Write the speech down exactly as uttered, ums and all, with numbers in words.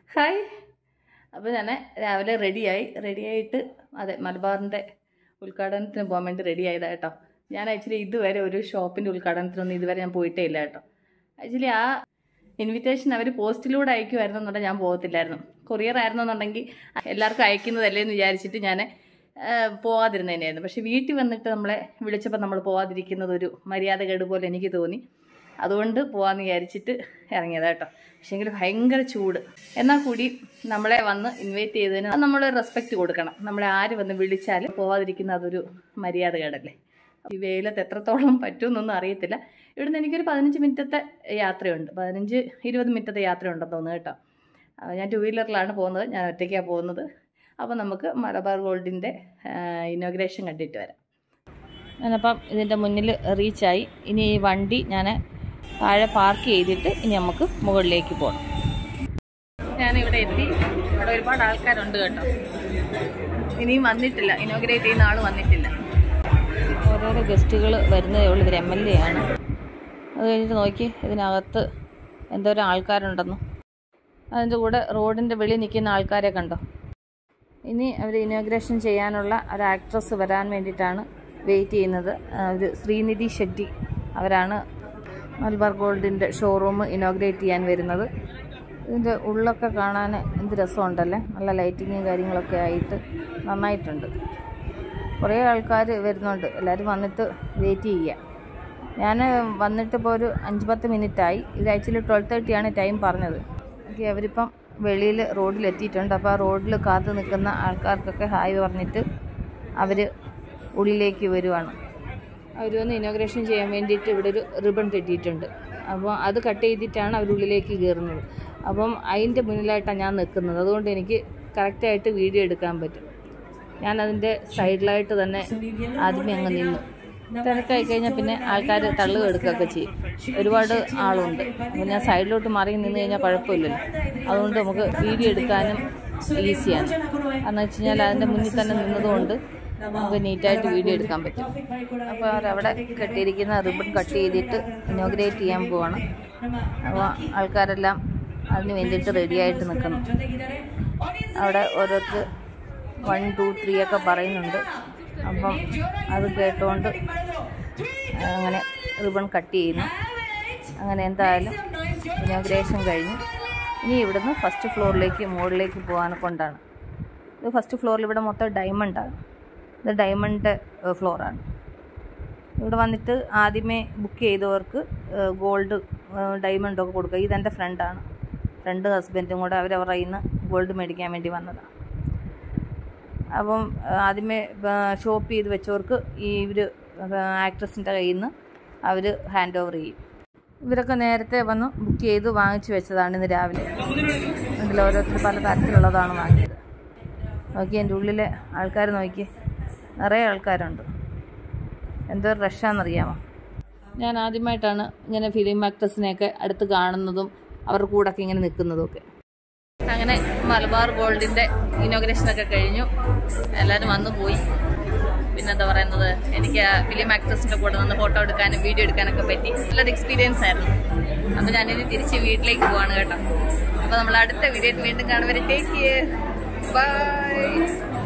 Hi. അപ്പോൾ ഞാൻ രാവിലെ റെഡിയായി റെഡിയായിട്ട് അതെ മലബാറിൻ്റെ ഉദ്ഘാടനത്തിന് പോകാൻ വേണ്ടി റെഡി ആയതാണ് കേട്ടോ. ഞാൻ ആക്ച്വലി ഇതുവരെ ഒരു ഷോപ്പിൻ്റെ ഉദ്ഘാടനത്തിനൊന്നും ഇതുവരെ ഞാൻ പോയിട്ടേ ഇല്ല കേട്ടോ. ആക്ച്വലി ആ ഇൻവിറ്റേഷൻ അവർ പോസ്റ്റിലൂടെ അയക്കുമായിരുന്നു എന്നുണ്ടെങ്കിൽ ഞാൻ പോകത്തില്ലായിരുന്നു. കൊറിയർ ആയിരുന്നെന്നുണ്ടെങ്കിൽ എല്ലാവർക്കും അയക്കുന്നതല്ലേ എന്ന് വിചാരിച്ചിട്ട് ഞാൻ പോകാതിരുന്നതന്നെയായിരുന്നു. പക്ഷേ വീട്ടിൽ വന്നിട്ട് നമ്മളെ വിളിച്ചപ്പോൾ നമ്മൾ പോകാതിരിക്കുന്നത് ഒരു മര്യാദകേട് പോലെ എനിക്ക് തോന്നി. അതുകൊണ്ട് പോകാമെന്ന് വിചാരിച്ചിട്ട് ഇറങ്ങിയതാണ് കേട്ടോ. പക്ഷേങ്കിൽ ഭയങ്കര ചൂട്. എന്നാൽ കൂടി നമ്മളെ വന്ന് ഇൻവൈറ്റ് ചെയ്തതിന് അത് നമ്മൾ റെസ്പെക്റ്റ് കൊടുക്കണം. നമ്മളെ ആര് വന്ന് വിളിച്ചാലും പോകാതിരിക്കുന്ന അതൊരു മര്യാദകേടല്ലേ. ഈ വെയിലത്ത് എത്രത്തോളം പറ്റുമെന്നൊന്നും അറിയത്തില്ല. ഇവിടുന്ന് എനിക്കൊരു പതിനഞ്ച് മിനിറ്റത്തെ യാത്രയുണ്ട്, പതിനഞ്ച് ഇരുപത് മിനിറ്റത്തെ യാത്രയുണ്ടെന്ന് തോന്നുന്നു കേട്ടോ. ഞാൻ ടു വീലറിലാണ് പോകുന്നത്, ഞാൻ ഒറ്റയ്ക്കാണ് പോകുന്നത്. അപ്പോൾ നമുക്ക് മലബാർ ഗോൾഡിൻ്റെ ഇനോഗ്രേഷൻ കണ്ടിട്ട് വരാം. ഞാനപ്പം ഇതിൻ്റെ മുന്നിൽ റീച്ചായി. ഇനി ഈ വണ്ടി ഞാൻ താഴെ പാർക്ക് ചെയ്തിട്ട് ഇനി നമുക്ക് മുകളിലേക്ക് പോകണം. ഞാനിവിടെ എത്തി. ഇവിടെ ഒരുപാട് ആൾക്കാരുണ്ട് കേട്ടോ. ഇനിയും വന്നിട്ടില്ല, ഇനോഗ്രേറ്റ് ചെയ്യുന്ന ആൾ വന്നിട്ടില്ല. ഓരോരോ ഗസ്റ്റുകൾ വരുന്നതേ ഉള്ളൂ. ഇവർ എം എൽ എ ആണ്. അത് കഴിഞ്ഞിട്ട് നോക്കി ഇതിനകത്ത് എന്തോരം ആൾക്കാരുണ്ടെന്നു. അതിൻ്റെ കൂടെ റോഡിൻ്റെ വെളിയിൽ നിൽക്കുന്ന ആൾക്കാരെ കണ്ടോ. ഇനി അവർ ഇനോഗ്രേഷൻ ചെയ്യാനുള്ള ഒരു ആക്ട്രസ് വരാൻ വേണ്ടിയിട്ടാണ് വെയിറ്റ് ചെയ്യുന്നത്. ഒരു ശ്രീനിധി ഷെട്ടി അവരാണ് മലബാർ ഗോൾഡിൻ്റെ ഷോറൂം ഇനോഗ്രേറ്റ് ചെയ്യാൻ വരുന്നത്. ഇതിൻ്റെ ഉള്ളൊക്കെ കാണാൻ എന്ത് രസമുണ്ടല്ലേ. നല്ല ലൈറ്റിങ്ങും കാര്യങ്ങളൊക്കെ ആയിട്ട് നന്നായിട്ടുണ്ട്. കുറേ ആൾക്കാർ വരുന്നുണ്ട്. എല്ലാവരും വന്നിട്ട് വെയിറ്റ് ചെയ്യുക. ഞാൻ വന്നിട്ടിപ്പോൾ ഒരു അഞ്ച് പത്ത് മിനിറ്റായി. ഇത് ആക്ച്വലി ട്വൽവ് തേർട്ടിയാണ് ടൈം പറഞ്ഞത്. ഓക്കെ, അവരിപ്പം വെളിയിൽ റോഡിലെത്തിയിട്ടുണ്ട്. അപ്പോൾ ആ റോഡിൽ കാത്തു നിൽക്കുന്ന ആൾക്കാർക്കൊക്കെ ഹായ് പറഞ്ഞിട്ട് അവർ ഉള്ളിലേക്ക് വരുവാണ്. അവർ വന്ന് ഇനോഗ്രേഷൻ ചെയ്യാൻ വേണ്ടിയിട്ട് ഇവിടെ ഒരു റിബൺ കെട്ടിയിട്ടുണ്ട്. അപ്പോൾ അത് കട്ട് ചെയ്തിട്ടാണ് അവരുള്ളിലേക്ക് കയറുന്നത്. അപ്പം അതിൻ്റെ മുന്നിലായിട്ടാണ് ഞാൻ നിൽക്കുന്നത്. അതുകൊണ്ട് എനിക്ക് കറക്റ്റായിട്ട് വീഡിയോ എടുക്കാൻ പറ്റും. ഞാൻ അതിൻ്റെ സൈഡിലായിട്ട് തന്നെ ആദ്യമേ അങ്ങ് നിന്നു. തിരക്കായി കഴിഞ്ഞാൽ പിന്നെ ആൾക്കാർ തള്ളു എടുക്കുകയൊക്കെ ചെയ്യും. ഒരുപാട് ആളുണ്ട്. അപ്പോൾ ഞാൻ സൈഡിലോട്ട് മാറി നിന്ന് കഴിഞ്ഞാൽ കുഴപ്പമില്ലല്ലോ. അതുകൊണ്ട് നമുക്ക് വീഡിയോ എടുക്കാനും ഈസിയാണ്. കാരണം വെച്ച് കഴിഞ്ഞാൽ അതിൻ്റെ മുന്നിൽ തന്നെ നിന്നതുകൊണ്ട് നമുക്ക് നീറ്റായിട്ട് വീഡിയോ എടുക്കാൻ പറ്റും. അപ്പോൾ അവരവിടെ കെട്ടിയിരിക്കുന്ന റിബൺ കട്ട് ചെയ്തിട്ട് ഇനോഗ്രേറ്റ് ചെയ്യാൻ പോവാണ്. അപ്പോൾ ആൾക്കാരെല്ലാം അതിന് വേണ്ടിയിട്ട് റെഡിയായിട്ട് നിൽക്കണം. അവിടെ ഓരോരുത്തർ വൺ ടു ത്രീ ഒക്കെ പറയുന്നുണ്ട്. അപ്പം അത് കേട്ടുകൊണ്ട് അങ്ങനെ റിബൺ കട്ട് ചെയ്യുന്നു. അങ്ങനെ എന്തായാലും ഇനോഗ്രേഷൻ കഴിഞ്ഞു. ഇനി ഇവിടുന്ന് ഫസ്റ്റ് ഫ്ലോറിലേക്ക് മുകളിലേക്ക് പോകാനെ കൊണ്ടാണ്. ഇത് ഫസ്റ്റ് ഫ്ലോറിൽ ഇവിടെ മൊത്തം ഡയമണ്ടാണ്. ഇത് ഡയമണ്ട് ഫ്ലോറാണ്. ഇവിടെ വന്നിട്ട് ആദ്യമേ ബുക്ക് ചെയ്തവർക്ക് ഗോൾഡ് ഡയമണ്ടൊക്കെ കൊടുക്കുക. ഇതെൻ്റെ ഫ്രണ്ടാണ്. ഫ്രണ്ട് ഹസ്ബൻഡും കൂടെ അവരവരുടെ കയ്യിൽ നിന്ന് ഗോൾഡ് മേടിക്കാൻ വേണ്ടി വന്നതാണ്. അപ്പം ആദ്യമേ ഷോപ്പ് ചെയ്ത് വെച്ചവർക്ക് ഈ ഇവർ ആക്ട്രസിൻ്റെ കയ്യിൽ നിന്ന് അവർ ഹാൻഡ് ഓവർ ചെയ്യും. ഇവരൊക്കെ നേരത്തെ വന്ന് ബുക്ക് ചെയ്ത് വാങ്ങിച്ചു വെച്ചതാണ് ഇന്ന് രാവിലെ. ഇതിൽ ഓരോരുത്തർ പല തരത്തിലുള്ളതാണ് വാങ്ങിയത്. നോക്കി എൻ്റെ ഉള്ളിലെ ആൾക്കാർ നോക്കി, നിറയെ ആൾക്കാരുണ്ട്. എന്തോ റഷാണെന്നറിയാമോ. ഞാൻ ആദ്യമായിട്ടാണ് ഇങ്ങനെ ഫിലിം ആക്ട്രസിനെയൊക്കെ അടുത്ത് കാണുന്നതും അവരുടെ കൂടെയൊക്കെ ഇങ്ങനെ നിൽക്കുന്നതുമൊക്കെ. അങ്ങനെ മലബാർ ഗോൾഡിൻ്റെ ഇനോഗ്രേഷനൊക്കെ കഴിഞ്ഞു. എല്ലാവരും വന്നു പോയി. പിന്നെന്താ പറയുന്നത്, എനിക്ക് ഫിലിം ആക്ട്രസിൻ്റെ കൂടെ നിന്ന് ഫോട്ടോ എടുക്കാനും വീഡിയോ എടുക്കാനൊക്കെ പറ്റി. നല്ലൊരു എക്സ്പീരിയൻസ് ആയിരുന്നു. അപ്പോൾ ഞാനിനി തിരിച്ച് വീട്ടിലേക്ക് പോവാണ് കേട്ടോ. അപ്പോൾ നമ്മൾ അടുത്ത വീഡിയോയിൽ വീണ്ടും കാണുവരെ ടേക്ക് കെയർ, ബൈ.